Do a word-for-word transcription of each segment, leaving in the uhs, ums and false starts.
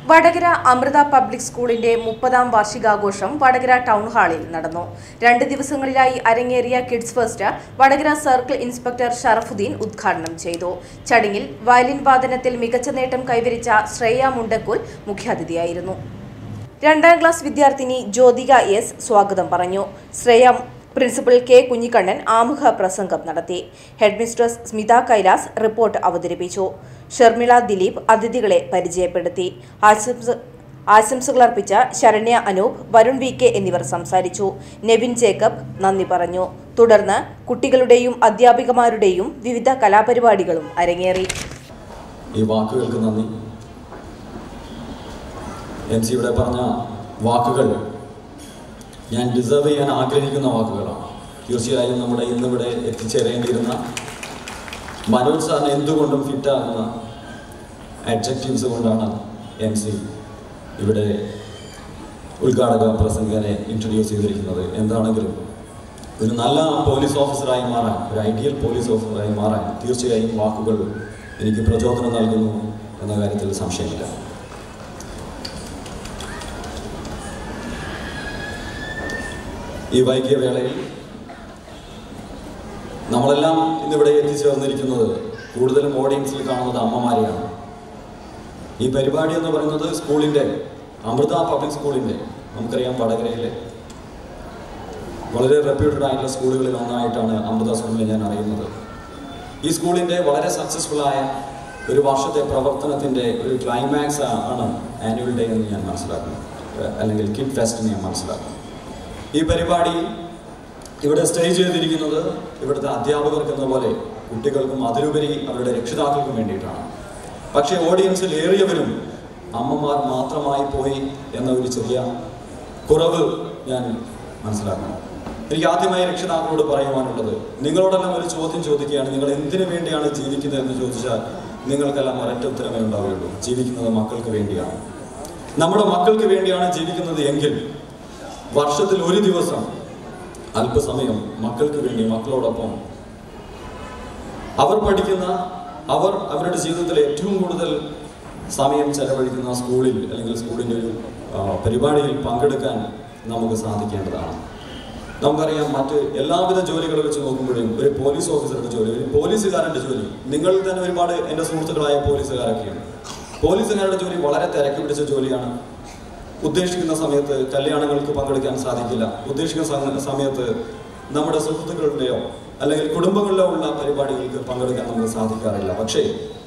Vadakara Amrita public സ്കൂളിന്റെ മുപ്പതാം വാർഷികാഘോഷം Vadakara town ഹാളിൽ നടന്നു. രണ്ട് ദിവസങ്ങളിലായി അരങ്ങേറിയ kids fest Vadakara circle inspector Sharafuddin ഉദ്ഘാടനം ചെയ്തു. ചടങ്ങിൽ വയലിൻ വാദനത്തിൽ മികച്ച നേട്ടം കൈവരിച്ച ശ്രേയ മുണ്ടക്കുൽ മുഖ്യാതിഥിയായിരുന്നു. രണ്ടാം ക്ലാസ് വിദ്യാർത്ഥിനി ജ്യോതിക എസ് സ്വാഗതം പറഞ്ഞു. ശ്രേയ പ്രിൻസിപ്പൽ കെ കുഞ്ഞിക്കണ്ണൻ ആമുഖ പ്രസംഗം നടത്തി. ഹെഡ്മിസ്ട്രസ് സ്മിത കൈലാസ് റിപ്പോർട്ട് അവതരിപ്പിച്ചു. ഷർമിള ദിലീപ് അതിഥികളെ പരിചയപ്പെടുത്തി. ആശംസകളർപ്പിച്ച ശരണ്യ അനൂപ്, വരുൺ വി കെ എന്നിവർ സംസാരിച്ചു. നെവിൻ ജേക്കബ് നന്ദി പറഞ്ഞു. തുടർന്ന് കുട്ടികളുടെയും അധ്യാപികമാരുടെയും വിവിധ കലാപരിപാടികളും അരങ്ങേറി. ഈ വാക്കുകൾക്ക് നന്ദി. എം സി ഇവിടെ പറഞ്ഞ വാക്കുകൾ ഞാൻ ഡിസേർവ് ചെയ്യാൻ ആഗ്രഹിക്കുന്ന വാക്കുകളാണ്. തീർച്ചയായും നമ്മുടെ ഇന്നിവിടെ എത്തിച്ചേരേണ്ടിയിരുന്ന മനോജ് സാറിന് എന്തുകൊണ്ടും ഫിറ്റാകുന്ന അഡ്ജക്റ്റീവ്സ് കൊണ്ടാണ് എം സി ഇവിടെ ഉദ്ഘാടക പ്രസംഗനെ ഇൻട്രൊഡ്യൂസ് ചെയ്തിരിക്കുന്നത്. എന്താണെങ്കിലും ഒരു നല്ല പോലീസ് ഓഫീസറായി മാറാൻ, ഒരു ഐഡിയൽ പോലീസ് ഓഫീസറായി മാറാൻ തീർച്ചയായും വാക്കുകൾ എനിക്ക് പ്രചോദനം നൽകുന്നു എന്ന കാര്യത്തിൽ സംശയമില്ല. ഈ വൈകിയ വേളയിൽ നമ്മളെല്ലാം ഇന്നിവിടെ എത്തിച്ചേർന്നിരിക്കുന്നത് കൂടുതലും ഓഡിയൻസിൽ കാണുന്നത് അമ്മമാരെയാണ്. ഈ പരിപാടി എന്ന് പറയുന്നത് സ്കൂളിൻ്റെ, അമൃത പബ്ലിക് സ്കൂളിൻ്റെ, നമുക്കറിയാം വടകരയിലെ വളരെ റെപ്യൂട്ടഡ് ആയിട്ടുള്ള സ്കൂളുകളിൽ ഒന്നായിട്ടാണ് അമൃത സ്കൂളിനെ ഞാൻ അറിയുന്നത്. ഈ സ്കൂളിൻ്റെ വളരെ സക്സസ്ഫുള്ളായ ഒരു വർഷത്തെ പ്രവർത്തനത്തിൻ്റെ ഒരു ക്ലൈമാക്സ് ആണ് ആനുവൽ ഡേ എന്ന് ഞാൻ മനസ്സിലാക്കുന്നു, അല്ലെങ്കിൽ കിഡ് ഫെസ്റ്റ് എന്ന് ഞാൻ മനസ്സിലാക്കുന്നു. ഈ പരിപാടി ഇവിടെ സ്റ്റേ ചെയ്തിരിക്കുന്നത് ഇവിടുത്തെ അധ്യാപകർക്ക് എന്ന പോലെ കുട്ടികൾക്കും അതിലുപരി അവരുടെ രക്ഷിതാക്കൾക്കും വേണ്ടിയിട്ടാണ്. പക്ഷേ ഓഡിയൻസിൽ ഏറിയവരും അമ്മമാർ മാത്രമായി പോയി എന്ന ഒരു ചെറിയ കുറവ് ഞാൻ മനസ്സിലാക്കണം. എനിക്ക് ആദ്യമായി രക്ഷിതാക്കളോട് പറയുവാനുള്ളത്, നിങ്ങളോടെല്ലാം ഒരു ചോദ്യം ചോദിക്കുകയാണ്, നിങ്ങൾ എന്തിനു വേണ്ടിയാണ് ജീവിക്കുന്നത് എന്ന് ചോദിച്ചാൽ നിങ്ങൾക്കെല്ലാം ഒരൊറ്റ ഉത്തരമേ ഉണ്ടാവുകയുള്ളൂ, ജീവിക്കുന്നത് മക്കൾക്ക് വേണ്ടിയാണ്. നമ്മുടെ മക്കൾക്ക് വേണ്ടിയാണ് ജീവിക്കുന്നത് എങ്കിൽ വർഷത്തിൽ ഒരു ദിവസം അല്പസമയം മക്കൾക്ക് വേണ്ടി, മക്കളോടൊപ്പം അവർ പഠിക്കുന്ന, അവർ അവരുടെ ജീവിതത്തിൽ ഏറ്റവും കൂടുതൽ സമയം ചെലവഴിക്കുന്ന സ്കൂളിൽ അല്ലെങ്കിൽ സ്കൂളിൻ്റെ ഒരു പരിപാടിയിൽ പങ്കെടുക്കാൻ നമുക്ക് സാധിക്കേണ്ടതാണ്. നമുക്കറിയാം, മറ്റ് എല്ലാവിധ ജോലികൾ വെച്ച് നോക്കുമ്പോഴും ഒരു പോലീസ് ഓഫീസറുടെ ജോലി, ഒരു പോലീസുകാരൻ്റെ ജോലി, നിങ്ങൾ തന്നെ ഒരുപാട് എൻ്റെ സുഹൃത്തുക്കളായ പോലീസുകാരൊക്കെയാണ്. പോലീസുകാരുടെ ജോലി വളരെ തിരക്ക് പിടിച്ച ജോലിയാണ്. ഉദ്ദേശിക്കുന്ന സമയത്ത് കല്യാണങ്ങൾക്ക് പങ്കെടുക്കാൻ സാധിക്കില്ല. ഉദ്ദേശിക്കുന്ന സമയത്ത് നമ്മുടെ സുഹൃത്തുക്കളുടെയോ അല്ലെങ്കിൽ കുടുംബങ്ങളിലോ ഉള്ള പരിപാടികൾക്ക് പങ്കെടുക്കാൻ നമുക്ക് സാധിക്കാറില്ല. പക്ഷേ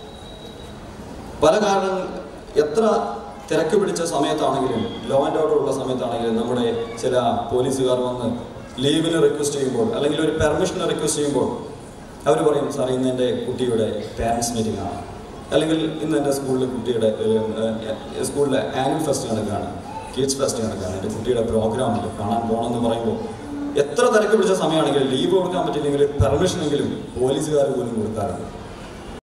പല കാരണങ്ങൾ, എത്ര തിരക്ക് പിടിച്ച സമയത്താണെങ്കിലും, ലോ ആൻഡ് ഓർഡർ ഉള്ള സമയത്താണെങ്കിലും നമ്മുടെ ചില പോലീസുകാർ വന്ന് ലീവിന് റിക്വസ്റ്റ് ചെയ്യുമ്പോൾ അല്ലെങ്കിൽ ഒരു പെർമിഷന് റിക്വസ്റ്റ് ചെയ്യുമ്പോൾ അവർ പറയും, സാർ ഇന്ന് എൻ്റെ കുട്ടിയുടെ പാരൻസ് മീറ്റിംഗ് ആണ്, അല്ലെങ്കിൽ ഇന്ന് എൻ്റെ സ്കൂളിലെ കുട്ടിയുടെ സ്കൂളിലെ ആനുവൽ ഫെസ്റ്റ് നടക്കുകയാണ്, കിഡ്സ് ഫെസ്റ്റ് നടക്കുകയാണ്, എൻ്റെ കുട്ടിയുടെ പ്രോഗ്രാമിൽ കാണാൻ പോകണമെന്ന് പറയുമ്പോൾ എത്ര തിരക്ക് പിടിച്ച സമയമാണെങ്കിലും ലീവ് കൊടുക്കാൻ പറ്റില്ലെങ്കിൽ പെർമിഷനെങ്കിലും പോലീസുകാർ പോലും കൊടുക്കാറുണ്ട്.